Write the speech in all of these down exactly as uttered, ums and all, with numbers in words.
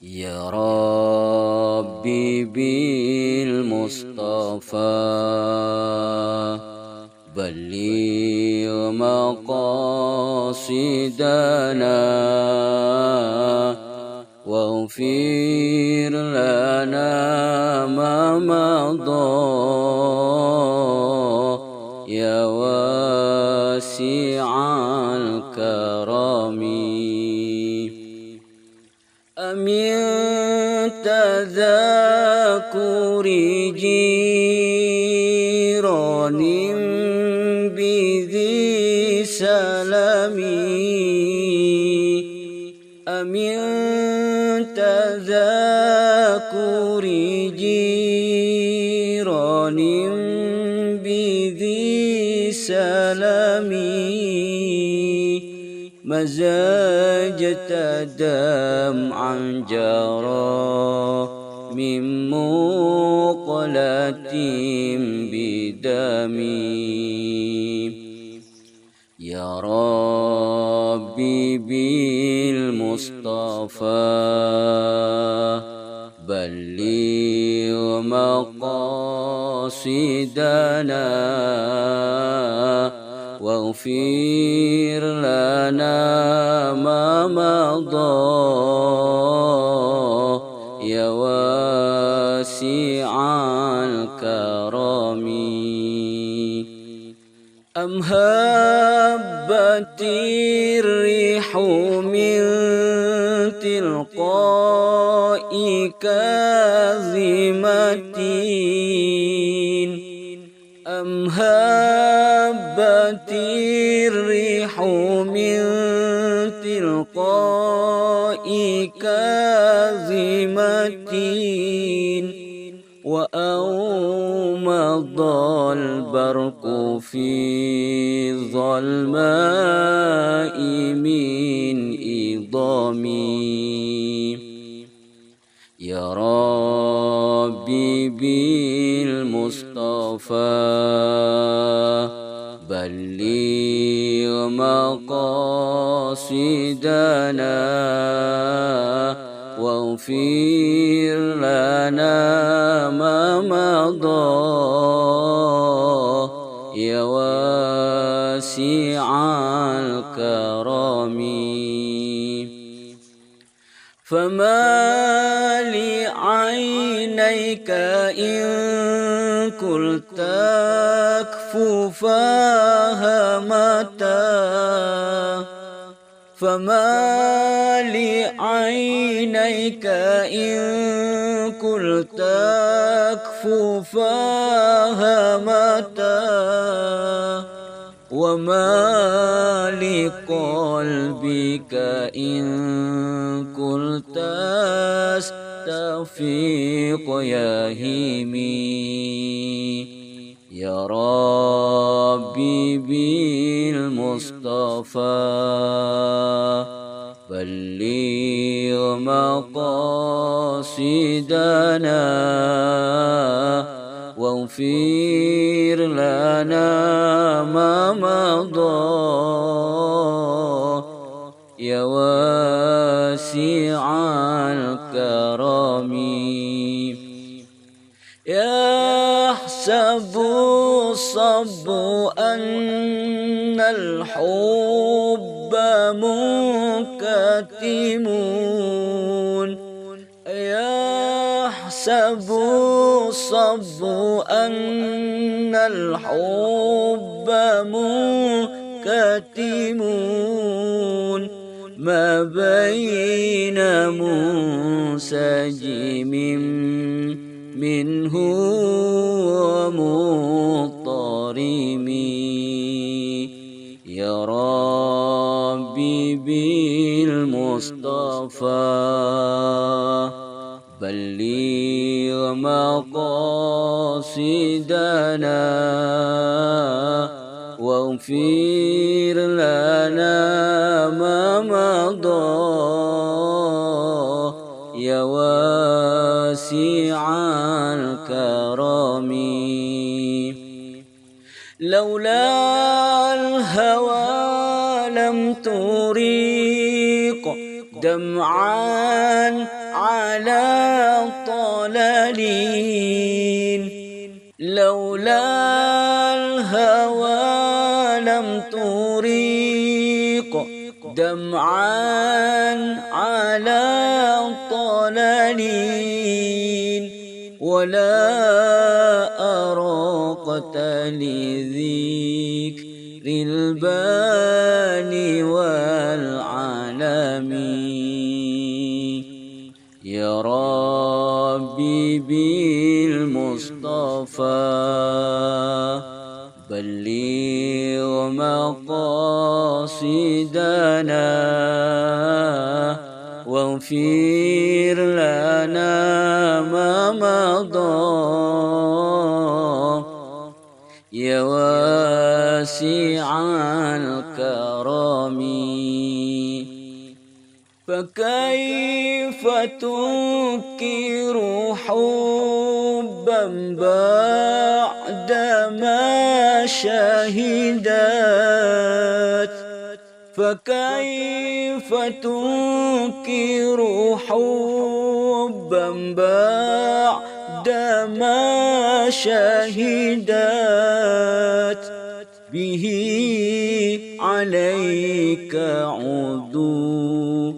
يا ربي بالمصطفى بلغ مقاصدنا واغفر لنا ما مضى يا واسع الكرم. أمن تذاكر جيران بذي سلم أمن تذاكر جيران بذي سلم مزاجت دمعا جرى من مقلة بدمي. يا ربي بالمصطفى بلغ مقاصدنا واغفر لنا ما مضى يا واسع الكرم. أم هبت الريح من تلقاء كاظمة أم هبت الريح من تلقاء كاظمة وأومض البرق في الظلماء من إضامي. يا ربي بالمصطفى بلغ مقاصدنا واغفر لنا ما مضى يا واسع الكرم. فما لعينيك إن قلت أكففاها متى فما لعينيك إن قلت أكففاها متى وما لقلبك إن قلت أستفيق يا هيمي. يا ربي بالمصطفى بلغ مقاصدنا واغفر لنا ما مضى يا واسع الكرم. يحسب الصب أن الحب منكتم يحسب الصب أن الحب منكتم ما بين منسجم منه ومضطرم. يا ربي بالمصطفى بلغ مقاصدنا واغفر لنا ما مضى يا واسع الكرم. لولا الهوى لم تريق دمعا على الضالين لولا الهوى لم تريق دمعا على الضالين ولا أراقت لذكر الباني والعالمين يا ربي بالمصطفى بلغ مقاصدنا واغفر لنا ما مضى يا واسع الكرم فكيف تنكر حبا بعدما شهدت فكيف تنكر حبا بعدما شهدت به عليك عدول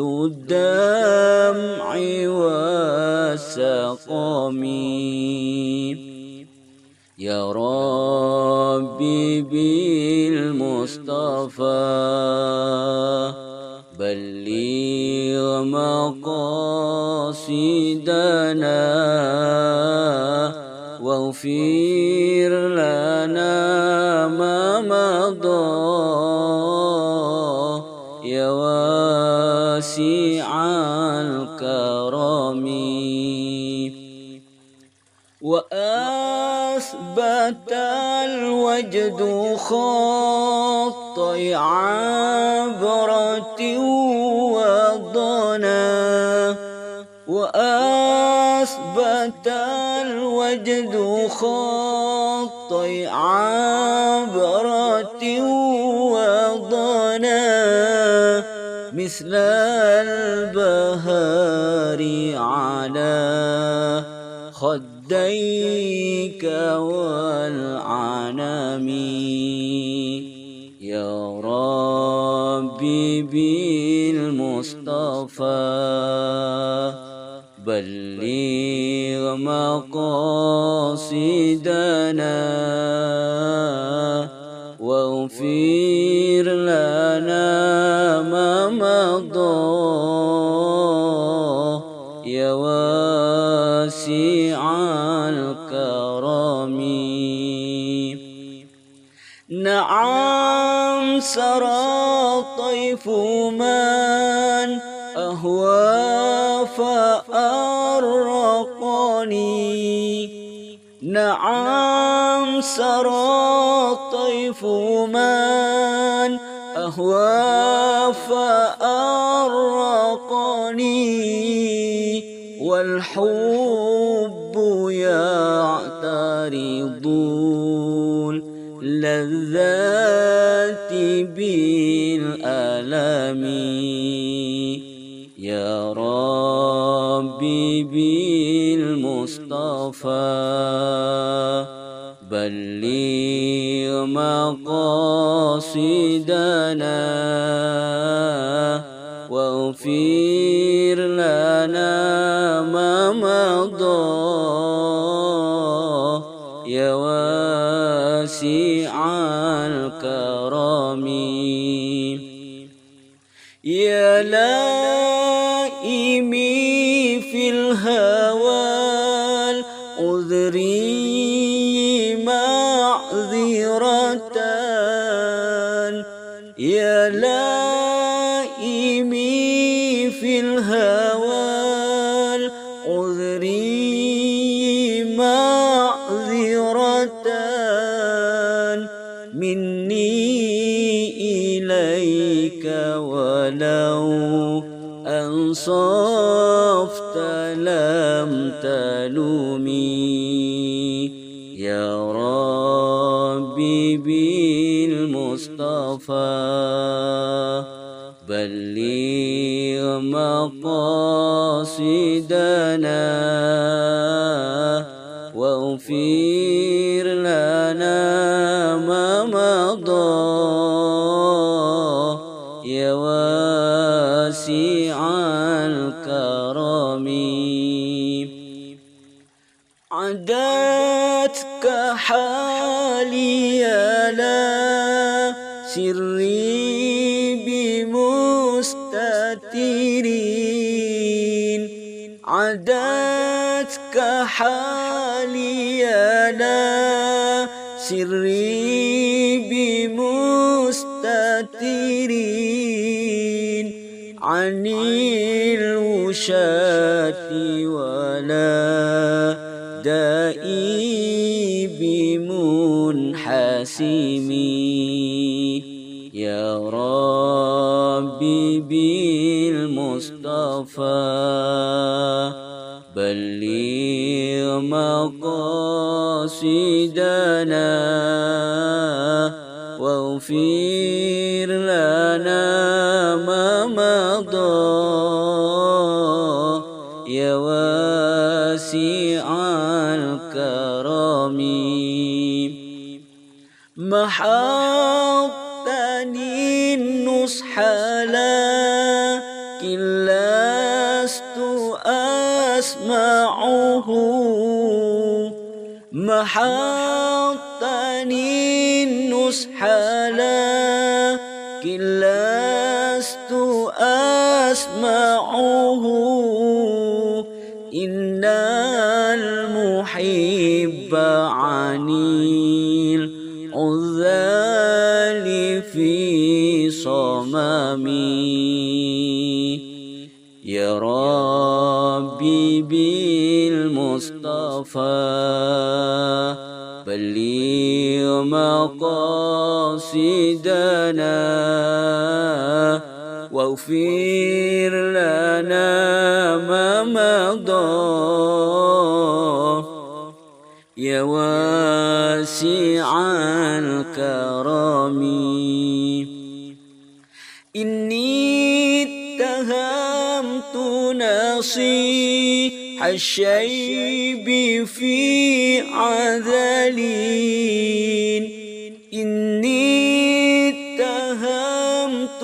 الدمع والسقم يا ربي بالمصطفى بلغ مقاصدنا واغفر لنا ما مضى يا واسع الكرم وأثبت الوجد خطي عبرة وضنا وأثبت الوجد خطي عبرة وضنا مثل البهار على خديك والعنم يا ربي بالمصطفى بلغ مقاصدنا واغفر لنا ما مضى يا واسع الكرم نعم سرى طيف من أهوى فأرقني نعم سرى طيف من أهوى فأرقني والحب يعترض اللذات بالألم يا ربي بالمصطفى بلغ مقاصدنا واغفر لنا ما مضى يا واسع الكرم يا لائمي في الهوى العذري معذرة يا لائمي في الهوى العذري معذرة مني إليك ولو أنصفت لم تلومي يا ربي بالمصطفى بلغ مقاصدنا واغفر لنا ما مضى يا واسع الكرم. عدتك حالي لا سري بمستترين، عدتك حالي لا سري بمستترين عن الوشاة ولا دائي بمنحسم. يا ربي بالمصطفى بلغ مقاصدنا واغفر لنا ما مضى يا واسع الكرم. محوتني النصح لكن لست أسمعه، محوتني النصح لكن لست أسمعه. إن المحب عن العذال في صممي. يا ربي بالمصطفى بلغ مقاصدنا واغفر لنا ما مضى يا واسع الكرم. إني اتهمت نصيح الشيب في عذلين، إني اتهمت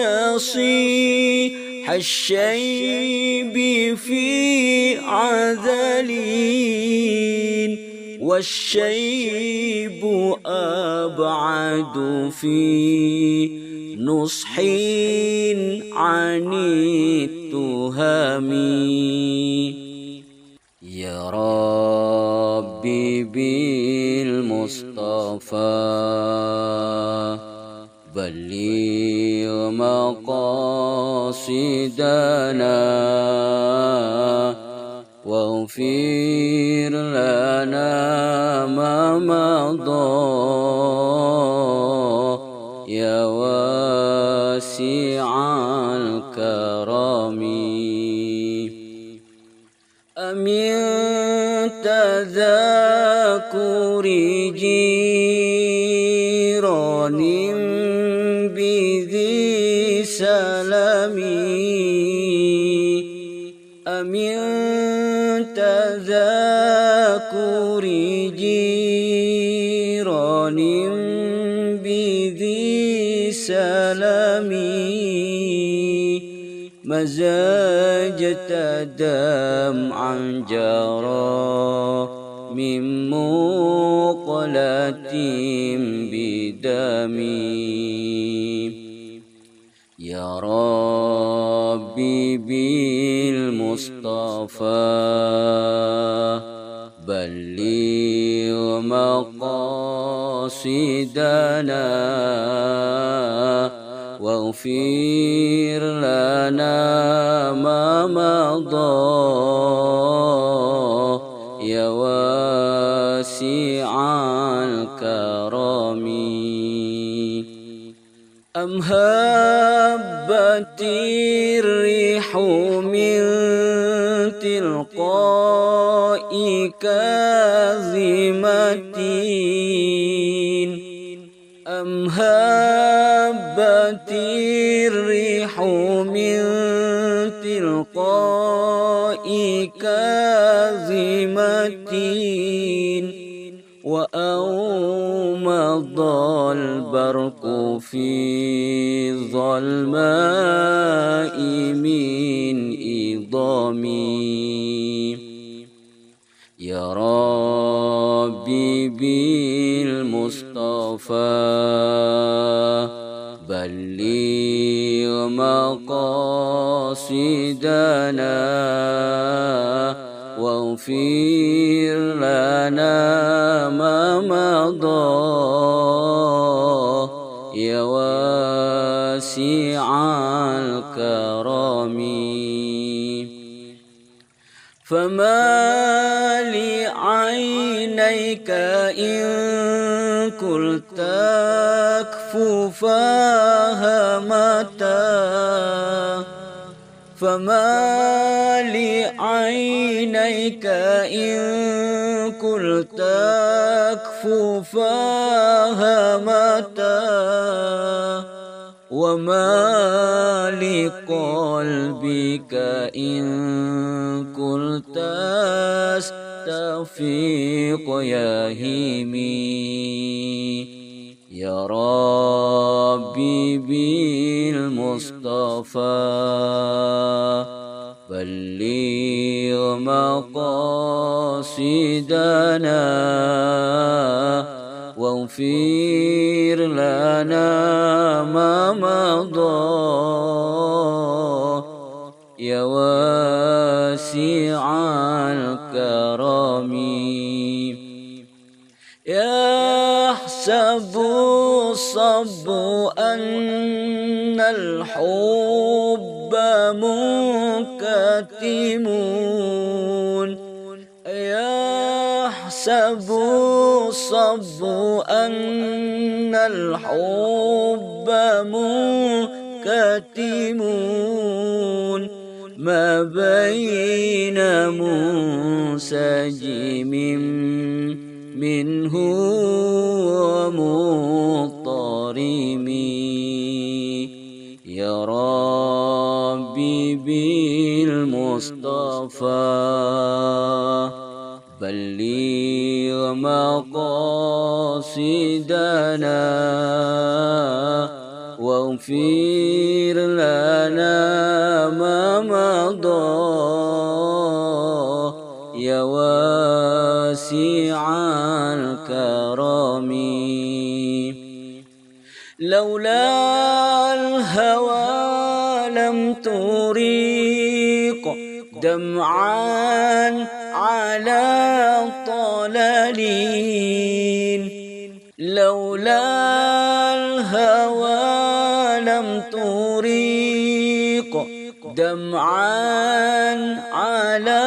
نصيح الشيب في عذلين والشيب أبعد في نصح عن التهم. يا ربي بالمصطفى بلغ مقاصدنا واغفر لنا ما مضى يا واسع الكرم. أمن تذاكر جيران بذي سلمي، أمن تذاكر جيران بذي سلمي مزاجت دمعا جرى من مقلة بدمي. يا ربي بالمصطفى بلغ مقاصدنا واغفر لنا ما مضى يا واسع الكرم. أم هبت الريح من تلقاء كاظمة، أم هبت الريح من كاظمة وأومض البرق في ظلماء من إضامي يا ربي بالمصطفى بلغ مقاصدنا واغفر لنا ما مضى يا واسع الكرم فما لعينيك إن قلت أكففاها متى فما لعينيك إن قلت أكففاها متى وما لقلبك إن قلت أستفيق يا هيمي يا ربي بالمصطفى بلغ مقاصدنا واغفر لنا ما مضى يا واسع الكرم يحسب الصب أن الحب منكتم يحسب الصب أن الحب منكتم ما بين منسجم منه ومضطرم يا ربي بالمصطفى بلغ مقاصدنا واغفر لنا ما مضى يا واسع الكرم لولا الهوى لم تريق دمعا على طلالين لولا الهوى لم تريق دمعا على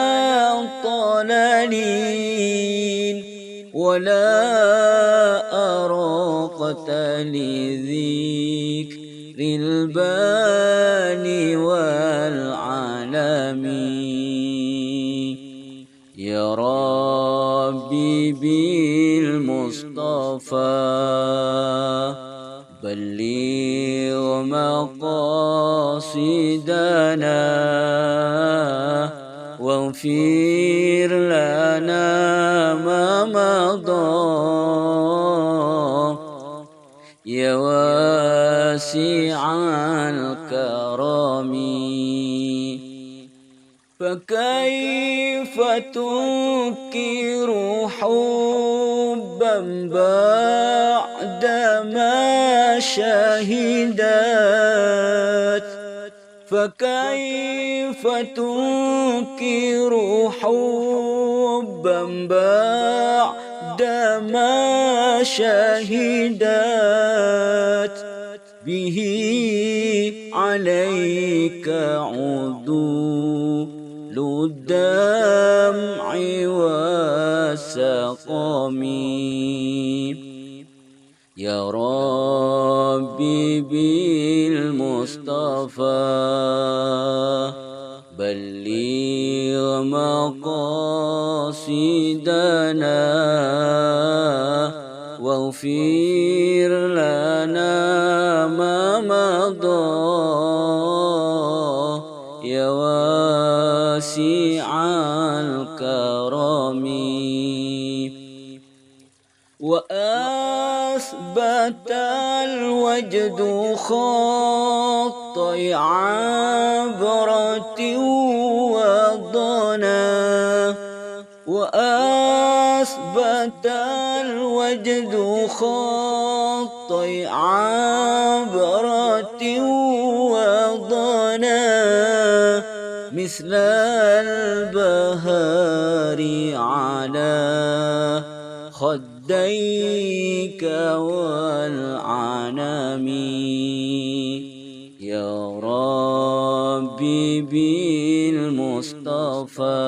طلالين ولا أراقت لذكر الباني والعالمين يا ربي بالمصطفى بلغ مقاصدنا واغفر لنا ما مضى يا واسع الكرم فكيف تنكر حبا بعدما شهدت فكيف تنكر حبا بعدما شهدت به عليك عدول الدمع والسقم يا ربي بالمصطفى بلغ مقاصدنا واغفر لنا ما مضى يا واسع الكرم وأثبت الوجد خطي عبرة وضنا وأثبت الوجد خطي عبرة وضنا مثل البهار على خديك والعنم يا ربي بالمصطفى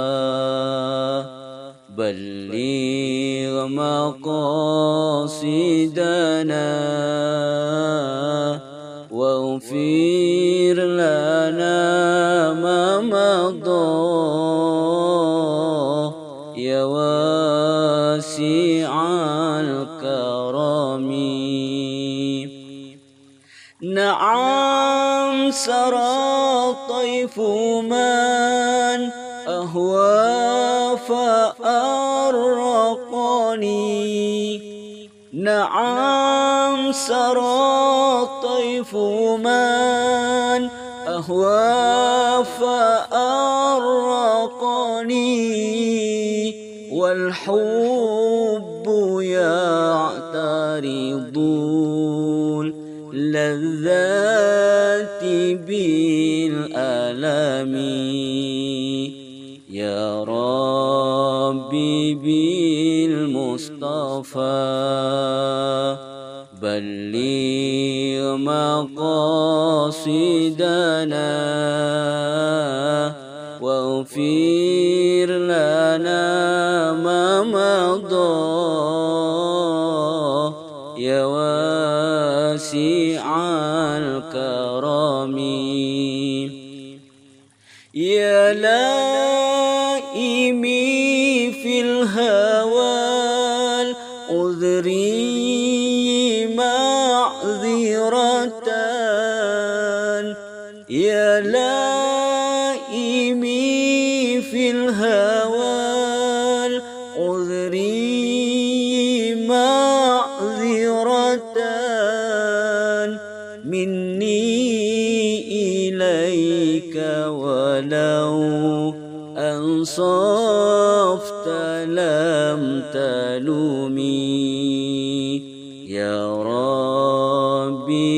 بلغ مقاصدنا واغفر لنا ما مضى يا واسع الكرم نعم سرى طيف من أهوى فأرقني نعم سرى طيف من أهوى فأرقني والحب يعترض اللذات بالألم يا ربي بالمصطفى بلغ مقاصدنا واغفر لنا ما مضى يا واسع الكرم يا لائمي في الهوى العذري معذرة يا لائمي في الهوى العذري معذرة مني إليك ولو أنصفت لم تلومي يا ربي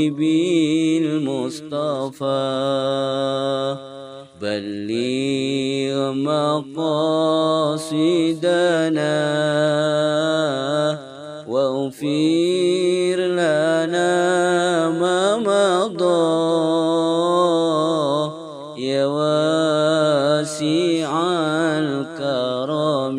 بالمصطفى بلغ مقاصدنا واغفر لنا ما مضى يا واسع الكرم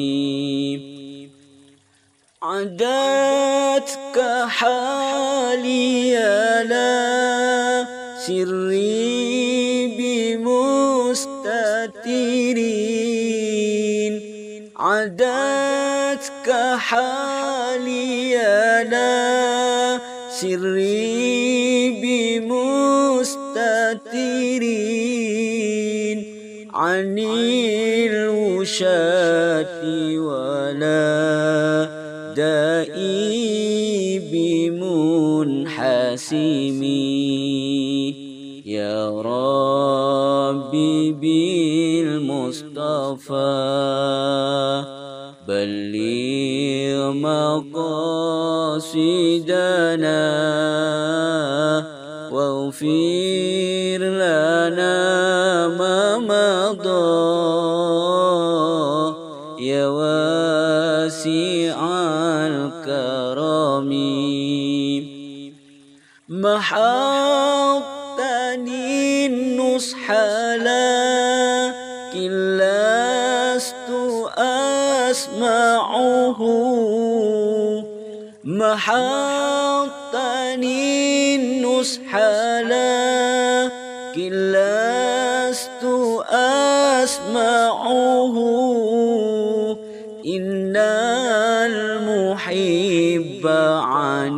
عدتك حالي لا سري بمستترين عدتك حالي لا سري بمستترين عن الوشاة ولا دائي بمنحسمي يا ربي بالمصطفى بلغ مقاصدنا واغفر لنا ما مضى يا واسع الكرم محقتني النصح لكن لست أسمعه محقتني النصح لكن لست أسمعه إن المحب عن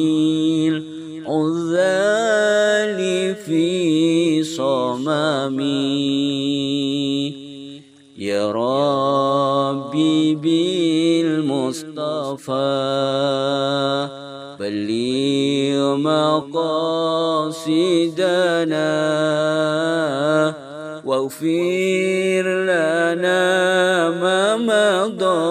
العذال في صممي يا ربي بالمصطفى بلغ مقاصدنا واغفر لنا ما مضى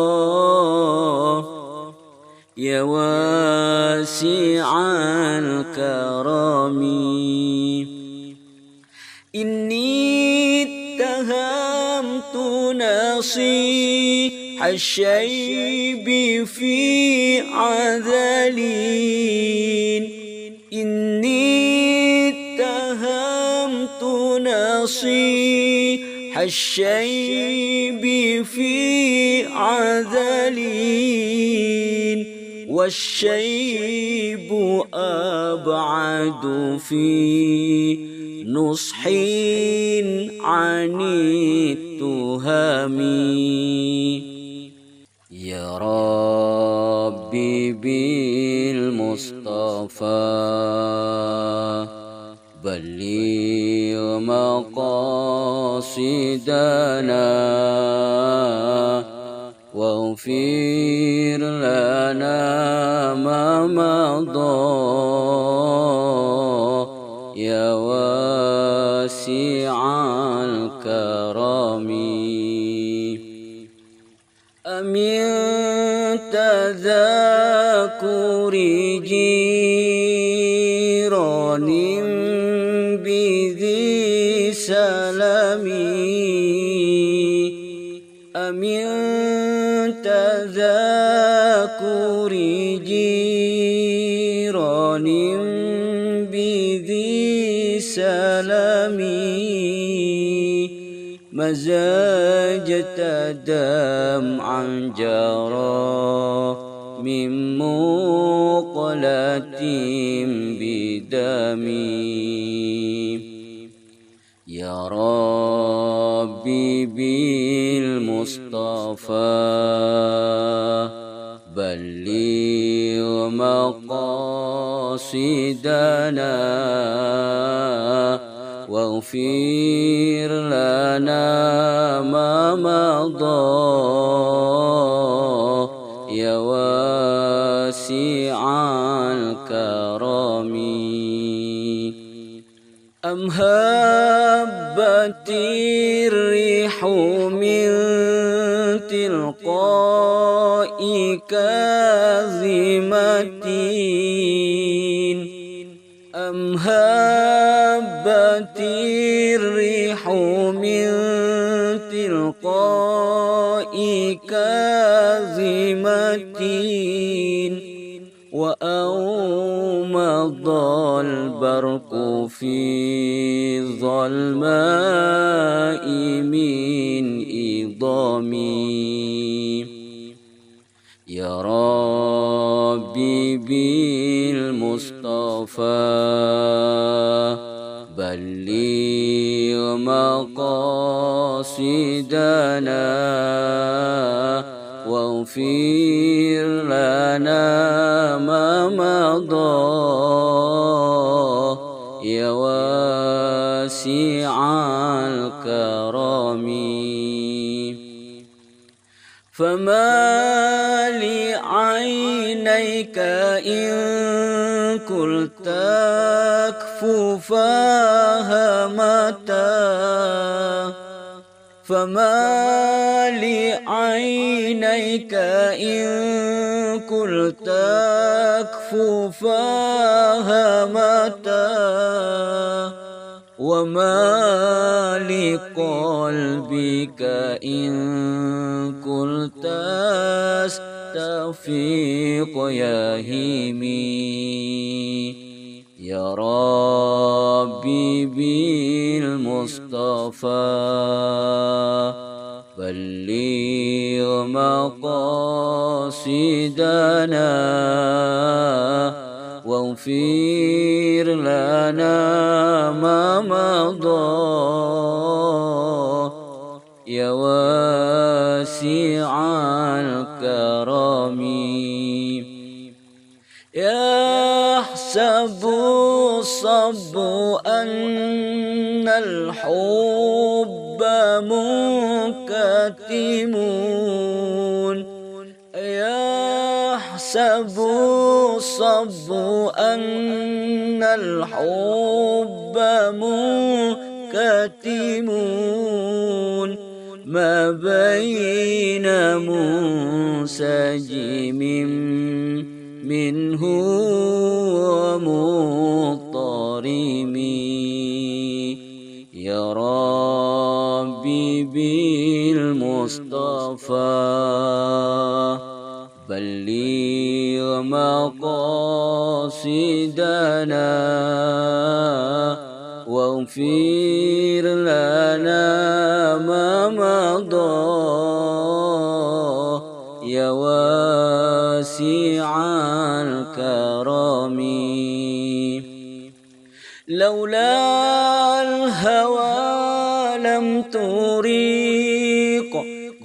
يا واسع الكرم. إني اتهمت نصيح الشيب في عذلين إني اتهمت نصيح الشيب في عذلين والشيب أبعد في نصح عن التهم. يا ربي بالمصطفى بلغ مقاصدنا واغفر لنا ما مضى يا واسع الكرم. أمن تذاكر جيران بذي سلم أمن تذاكر جيران بذي سلم مزاجة دمعا جرى من مقلة بدمي. يا ربي بالمصطفى بلغ مقاصدنا واغفر لنا ما مضى يا واسع الكرم. أم هبت الريح من تلقاء كاظمة أم هبت الريح من تلقاء كاظمة وأومض البرق في ظلماء من إضامي. يا ربي بالمصطفى بلغ مقاصدنا واغفر لنا ما مضى يا واسع الكرم. فما لعينيك إن قلت أكففاها متى فما لعينيك إن قلت أكففاها متى وما لقلبك إن قلت استفيق يا هيمي. يا ربي بالمصطفى بلغ مقاصدنا واغفر لنا ما مضى يا واسع الكرم. يحسب الصب أن الحب منكسر كاتمون يحسب الصب أن الحب منكتمون ما بين منسجم منه ومضطرم يا ربي بالمصطفى بلغ مقاصدنا واغفر لنا ما مضى يا واسع الكرم لولا الهوى لم تريق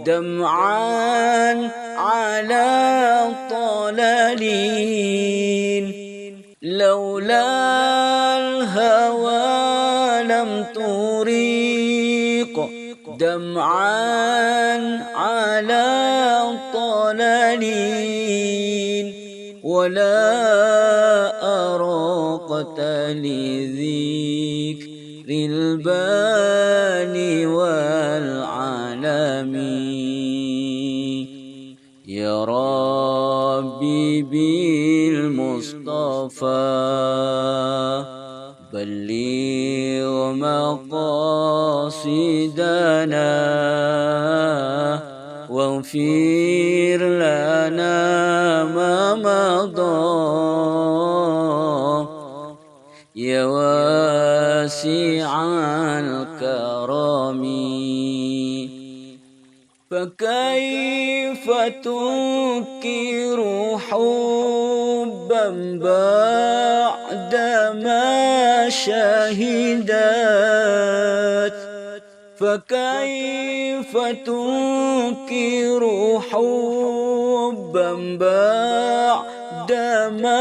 دمعا على طلالين لولا الهوى لم تريق دمعا على طلالين ولا أراقت لذكر الباني والعالمين يا ربي بالمصطفى بلغ مقاصدنا واغفر لنا ما مضى يا واسع الكرم فكيف تنكر حبا بعدما شهدت فكيف تنكر حبا بعدما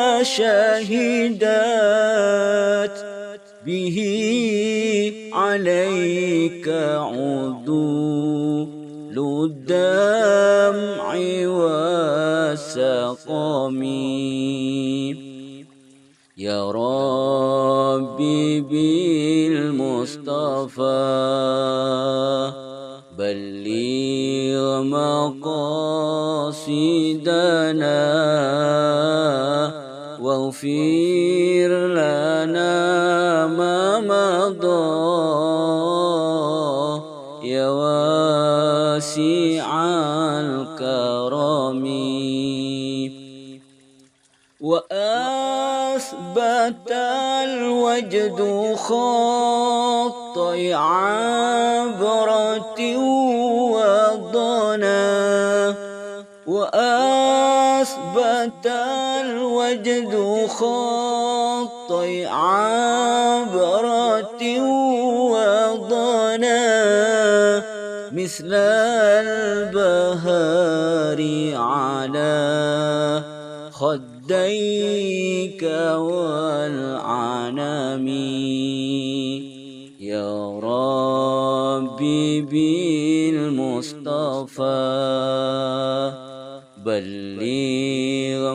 شهدت به عليك عدول الدمع والسقم يا ربي بالمصطفى بلغ مقاصدنا واغفر لنا ما مضى يا واسع الكرم وأثبت الوجد خطي عبرة وضنا وأثبت الوجد خطي عبرة وضنا مثل البهار على خديك والعنم يا ربي بالمصطفى بلغ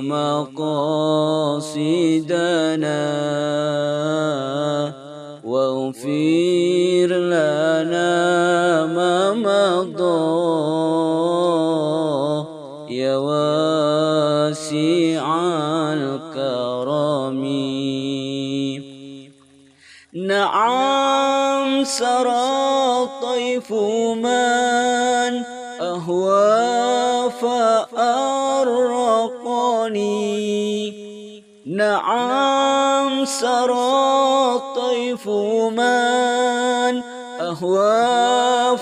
مقاصدنا واغفر لنا ما مضى يا واسع الكرم نعم سرى طيف من أهوى فأرقني نعم سرى طيف من أهوى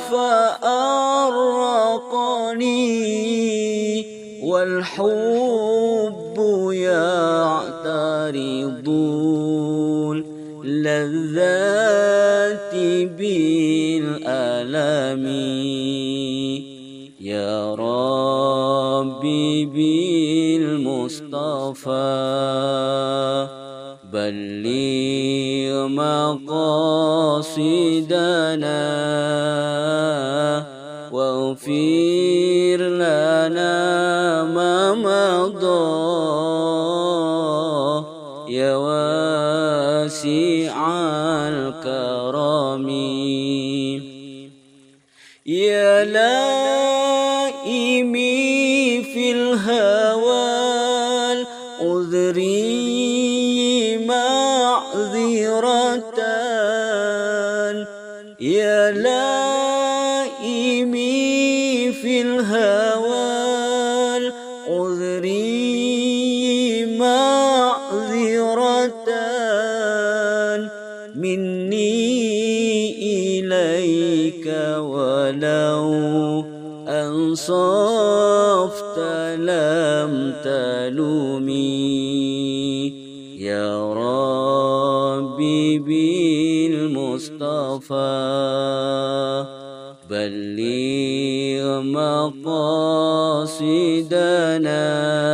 فأرقني والحب يعترض اللذات بالألم يا ربي بالمصطفى بلغ مقاصدنا واغفر لنا ما مضى يا واسع الكرم يا لائمي في الهوى العذري معذرة يا لائمي في الهوى العذري معذرة مني إليك ولو أنصفت لم تلومي يا ربي بالمصطفى بلغ مقاصدنا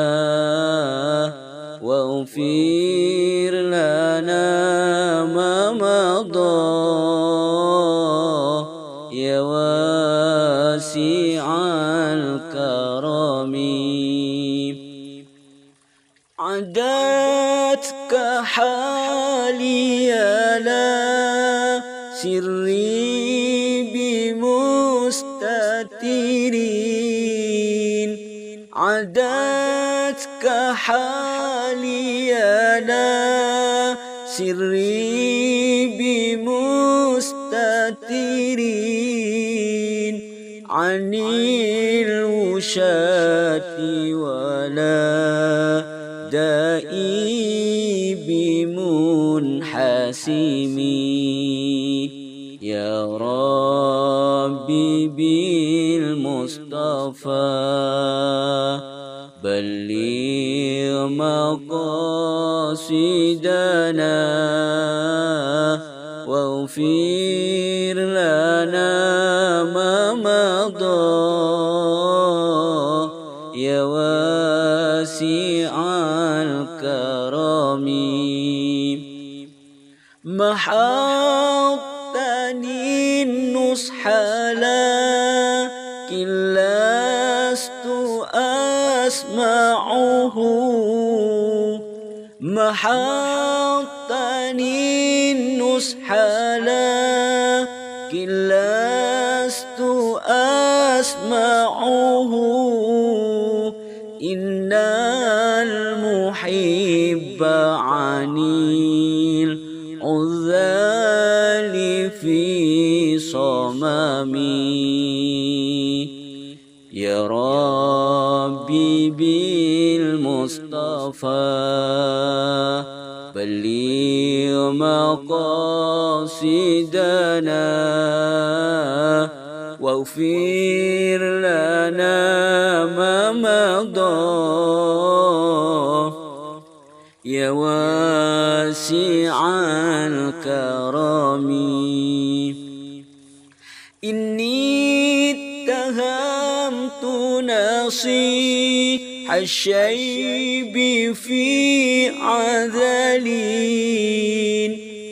واغفر لنا ما مضى يا واسع الكرم عدتك حالي لا سري بمستترين عدتك حالي لا سري بمستترين عن الوشاة ولا دائي بمنحسمي يا ربي بالمصطفى بلغ مقاصدنا واغفر لنا ما مضى يا واسع الكرم محضتني النصح لكن لست أسمعه محضتني النصح لكن لست أسمعه إن المحب عن العذال في صممي يا ربي بالمصطفى بلغ مقاصدنا واغفر لنا ما مضى يا واسع الكرم إني اتهمت نصيح الشيب في عذلين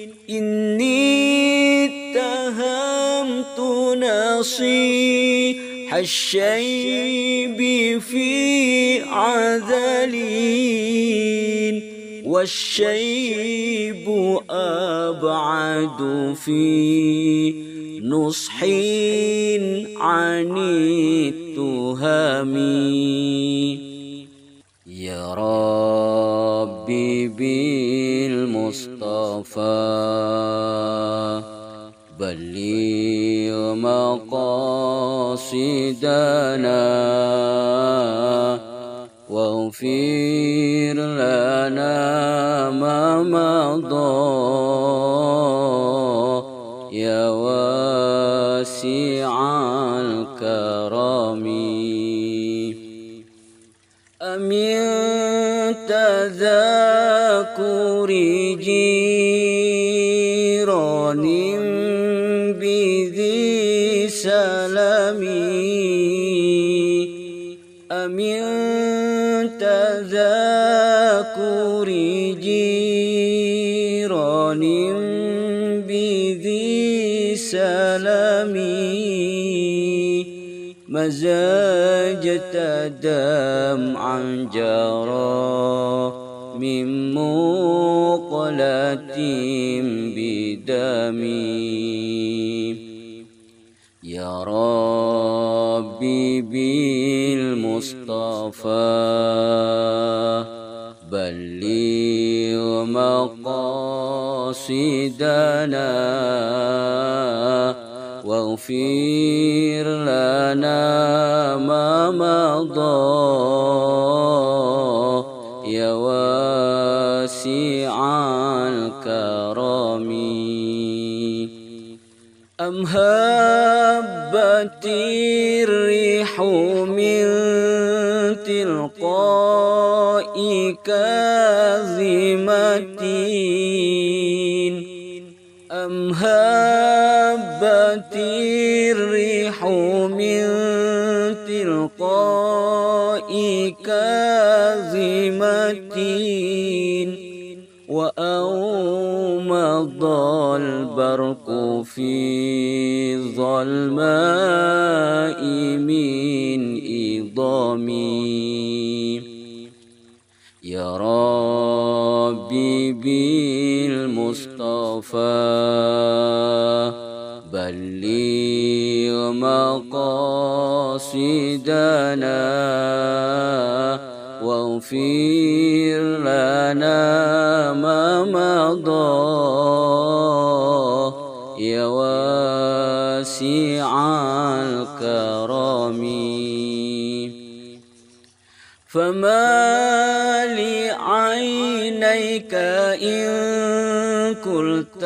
إني اتهمت نصيح الشيب في عذلين والشيب أبعد في نصح عن التهم يا ربي بالمصطفى بلغ مقاصدنا واغفر لنا ما مضى يا واسع الكرم أمن تذاكر جيران بذي سلمي أمن تذاكر جيران بذي سلمي مزاجة دمعا جرى من مقلة بدمي. يا ربي بالمصطفى بلغ مقاصدنا واغفر لنا ما مضى يا واسع الكرم. أم هبت الريح من تلقاء كاظمة أم هبت الريح من تلقاء كاظمة وأومض البرق في الظلماء من إضامي. يا ربي بالمصطفى بلغ مقاصدنا واغفر لنا ما مضى يا واسع الكرم. فما لعينيك إن قلت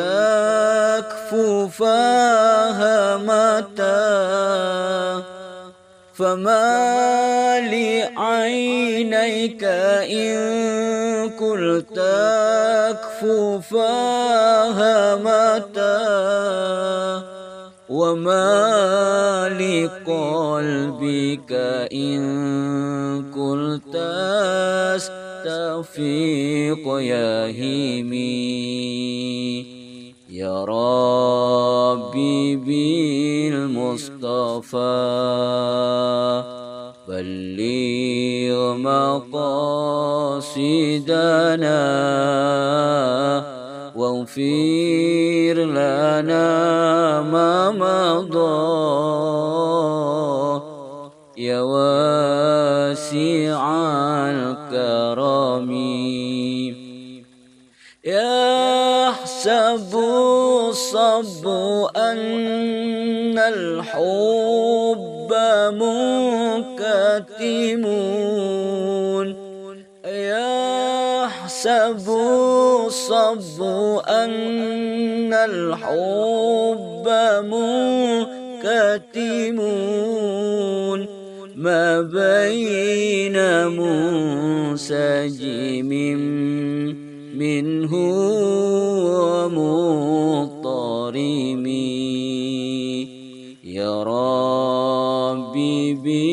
أكففاها متى فما لعينيك إن قلت أكففاها متى وما لقلبك إن قلت أستفيق يهيمي. يا ربي بالمصطفى بلغ مقاصدنا واغفر لنا ما مضى يا واسع الكرم. يحسب الصب أن الحب منكتم يحسب الصب أن الحب منكتم ما بين منسجم منه ومضطرم. يا ربي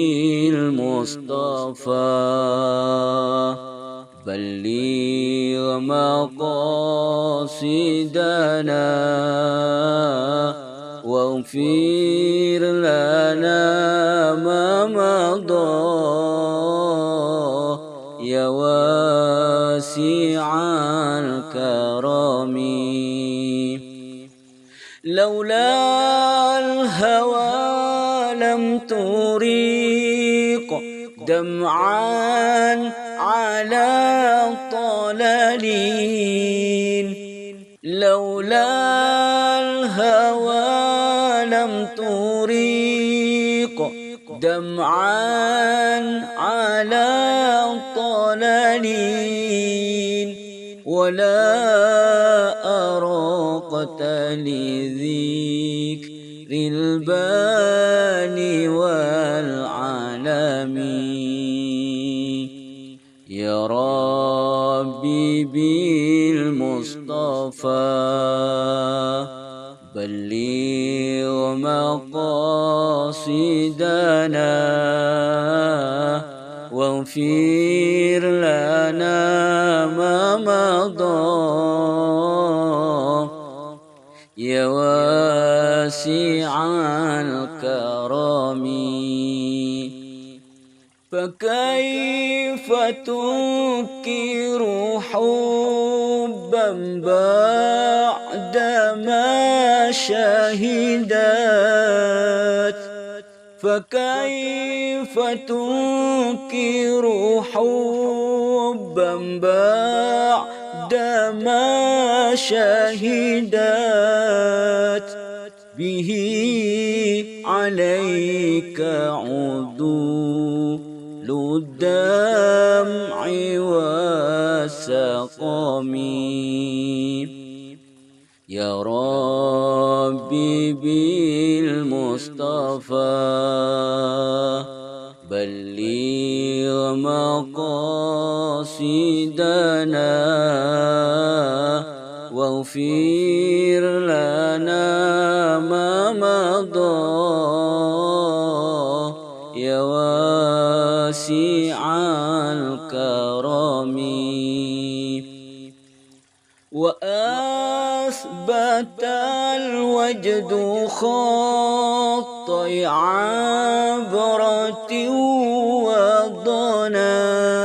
بالمصطفى بلغ مقاصدنا واغفر لنا ما مضى يا واسع الكرم. لولا الهوى لم تريق دمعا على طلالين لولا الهوى لم تريق دمعا على طلالين ولا أراقت لذكر الباني والعالم. يا ربي بالمصطفى بلغ مقاصدنا واغفر لنا ما مضى يا واسع الكرم. فكيف تنكر حبا بعدما شهدت فكيف تنكر حبا بعدما شهدت به عليك عدول الدمع والسقم يا ربي بالمصطفى بلغ مقاصدنا واغفر لنا ما مضى يا واسع الكرم وأثبت الوجد خطي عبرة وضنا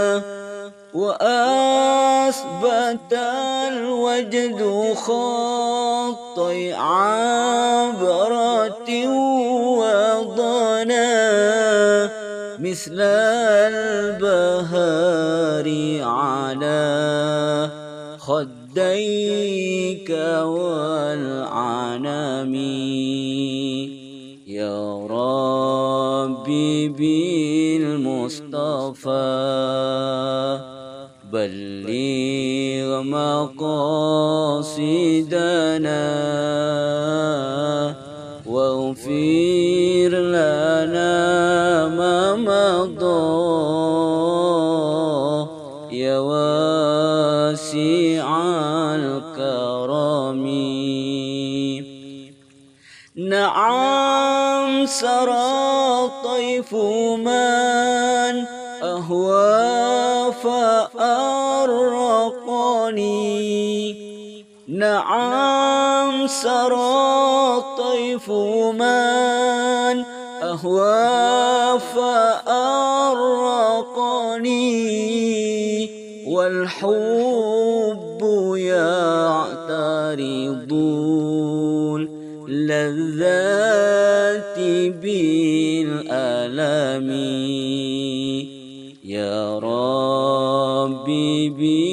وأثبت الوجد خطي عبرة وضنا مثل البهار على خديك والعنم يا ربي بالمصطفى بلغ مقاصدنا واغفر لنا ما مضى يا واسع الكرم نعم سرى طيف من أهوى فأرقني نعم سرى طيف من أهوى فأرقني والحب يعترض اللذات بالألم يا ربي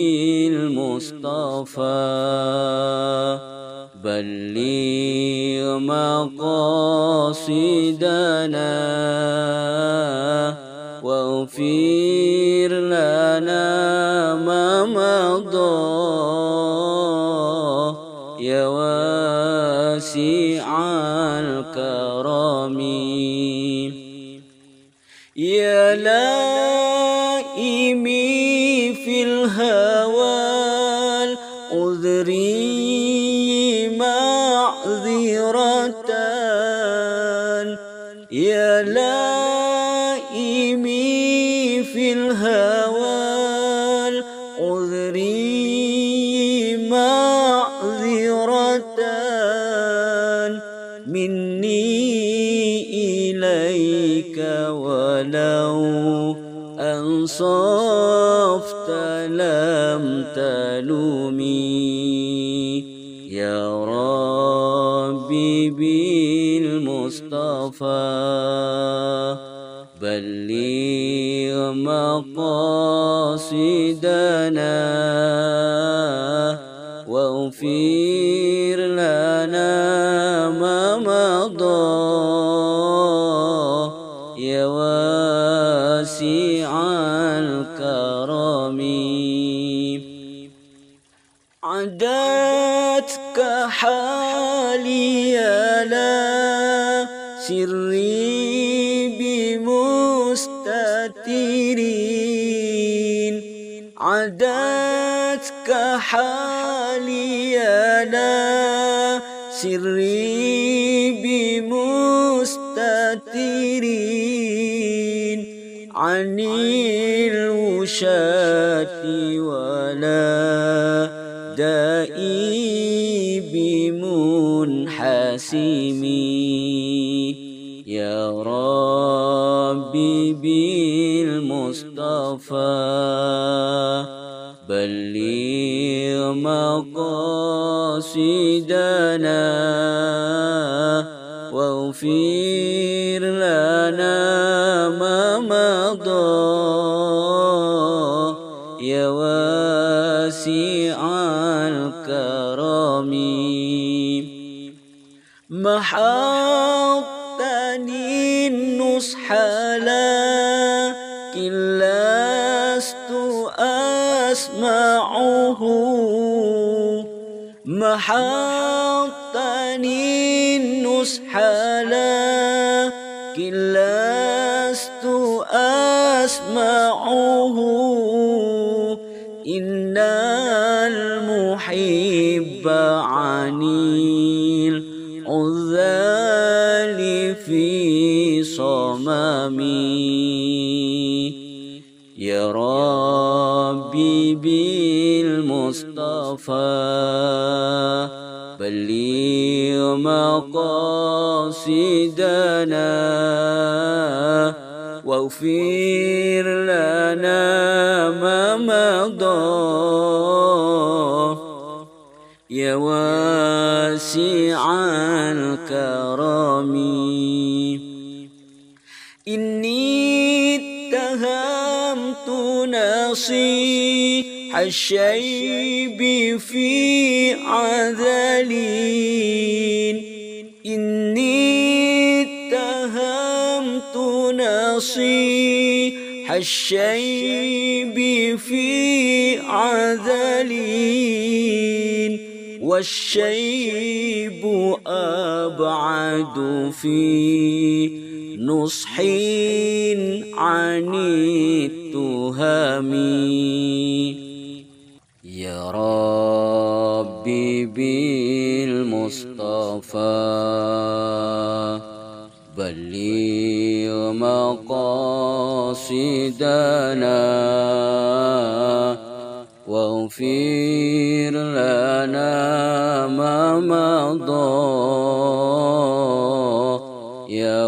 بالمصطفى بلغ مقاصدنا واغفر لنا ما مضى يا واسع الكرم يا لائمي في الهوى العذري معذرة يا لائمي في الهوى العذري معذرة مني إليك ولو أنصفت لم تلومي يا ربي بالمصطفى بلغ مقاصدنا واغفر لنا ما مضى يا واسع الكرم عدتك حالي لا سري بمستترين عدتك حالي لا سري بمستترين عن الوشاة ولا دائي بمنحسمي يا ربي بالمصطفى بلغ مقاصدنا واغفر لنا ما مضى يا واسع الكرم محوتني النصح لكن لست أسمعه محوتني النصح لكن لست أسمعه إن المحب عن العذال في صممي يا ربي بالمصطفى بلغ مقاصدنا واغفر لنا ما مضى يا واسع الكرم إني اتهمت نصيح الشيب في عذلين إني اتهمت نصيح الشيب في عذلين والشيب أبعد في نصح عن التهم يا ربي بالمصطفى بلغ مقاصدنا واغفر لنا ما مضى يا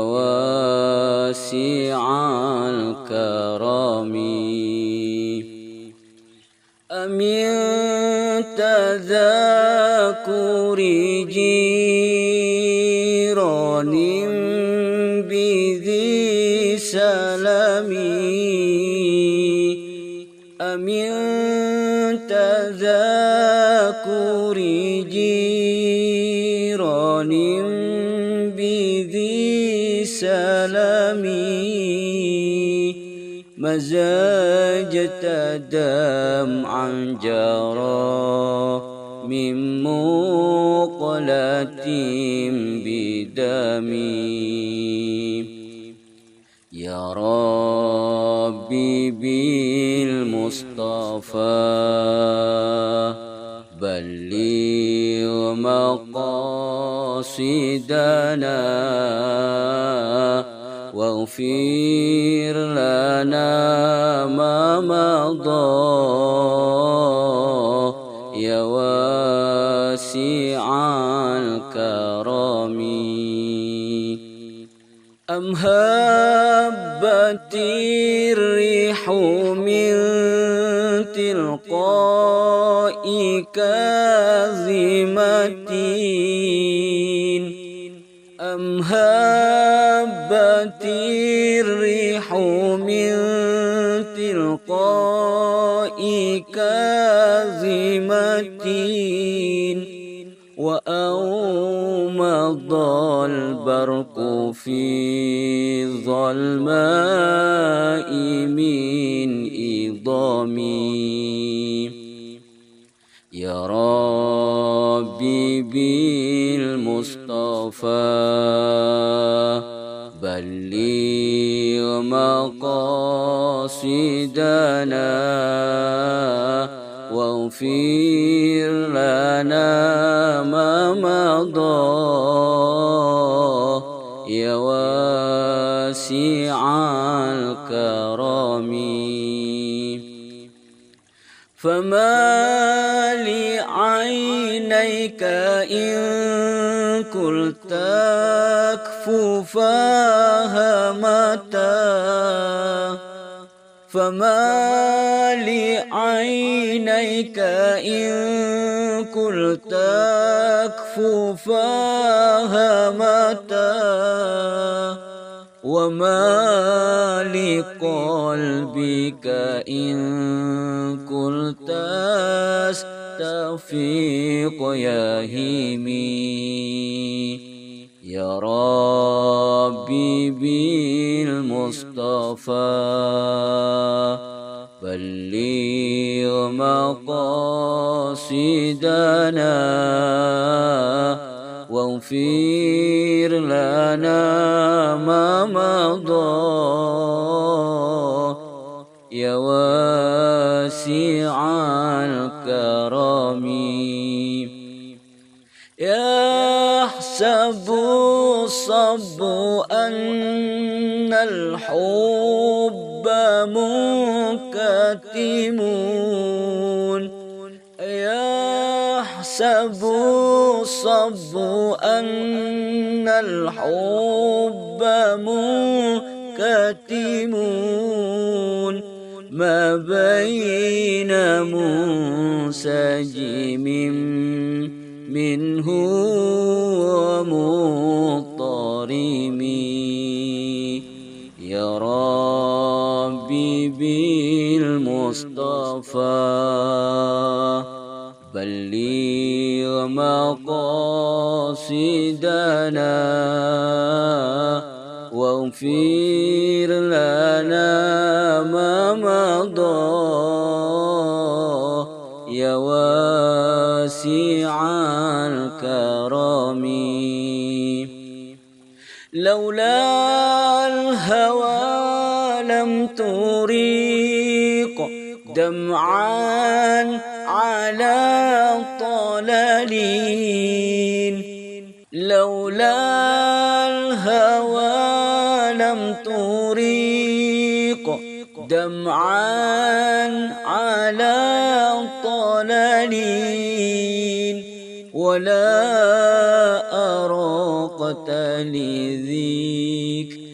واسع الكرم أمن تذاكر جيران بذي سلم أمن تذاكر جيران بذي سلم مزاجة دمعا جرى من مقلة بدمي يا ربي بالمصطفى بلغ مقاصدنا واغفر لنا ما مضى يا واسع الكرم أم هبت الريح من تلقاء كاظمة أم هبت الريح من تلقاء كاظمة وأومض البرق في ظلماء من إضامي يا ربي بالمصطفى بلغ مقاصدنا واغفر لنا ما مضى يا واسع الكرم فما لعينيك إن قلت أكفو فهمتا فما لعينيك إن قلت أكفو فهمتا وما لقلبك إن قلت أستفيق يهيمي يا ربي بالمصطفى بلغ مقاصدنا واغفر لنا ما مضى يا واسع الكرم يحسب الصب أن الحب منكتم يحسب الصب أن الحب منكتم ما بين منسجم منه ومضطرم يا ربي بالمصطفى بلغ مقاصدنا واغفر لنا ما مضى يا واسع الكرم لولا الهوى لم تريق دمعا على طلالين لولا الهوى لم تريق دمعا على طلالين ولا أراقت لذكر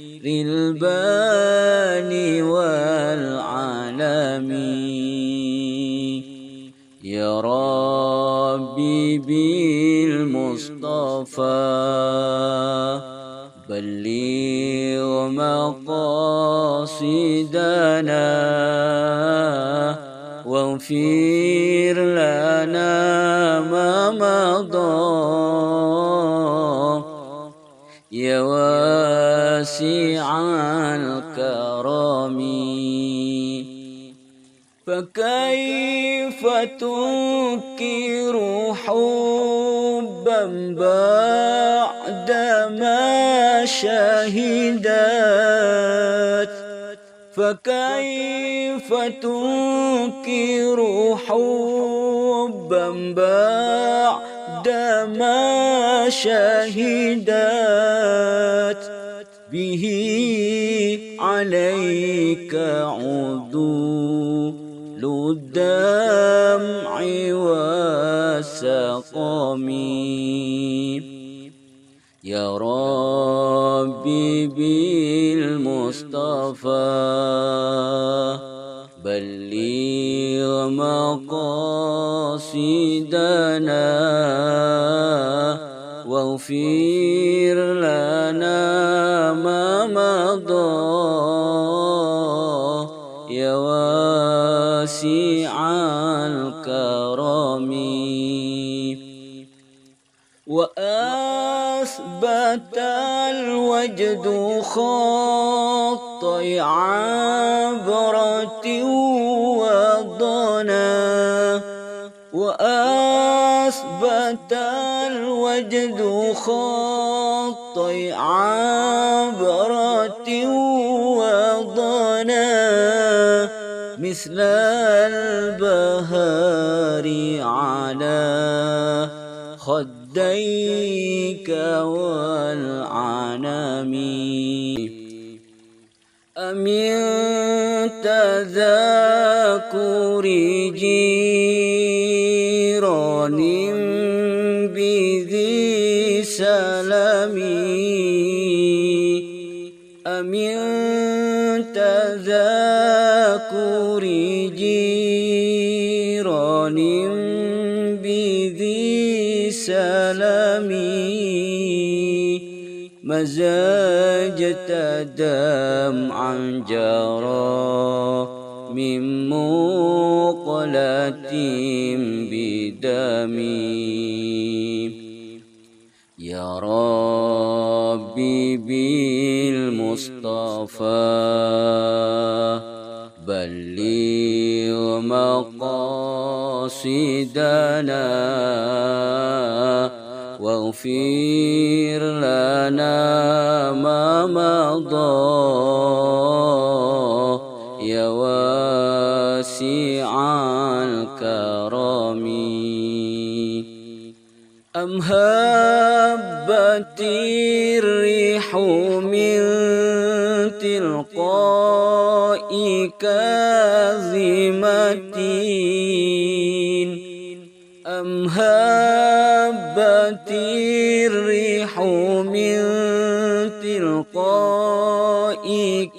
الباني والعالمين يا ربي بالمصطفى بلغ مقاصدنا واغفر لنا ما مضى يا واسع الكرم فكيف تنكر حبا بعدما شهدت فكيف تنكر حبا بعدما شهدت به عليك عدول الدمع والسقم يا ربي بالمصطفى بلغ مقاصدنا واغفر لنا ما مضى يا واسع الكرم وأثبت الوجد خطي عبرة وضنا وأثبت الوجد خطي عبرة وضنا مثل البهار على خديك والعنم أمن تذاكر جيران بذي سلام تذاكر جيران بذي سلامي مزاجة دمعا جرى من مقلة بدمي يا ربي بالمصطفى بلغ مقاصدنا واغفر لنا ما مضى يا واسع الكرم أم هبت الريح من تلقاء كاظمة أم هبت الريح من تلقاء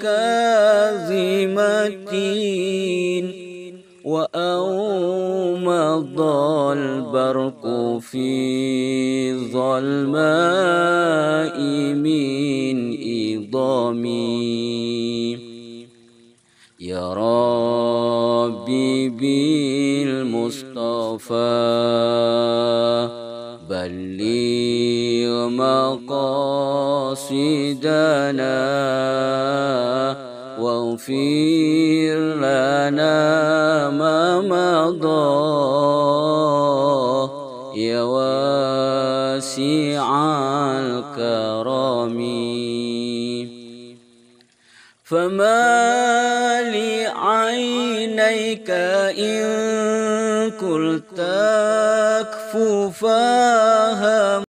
كاظمة وأومض البرق في ظلماء من إضامي يا ربي بالمصطفى بلغ مقاصدنا واغفر لنا ما مضى يا واسع الكرم فما لعينيك إن قلت تكفو فهم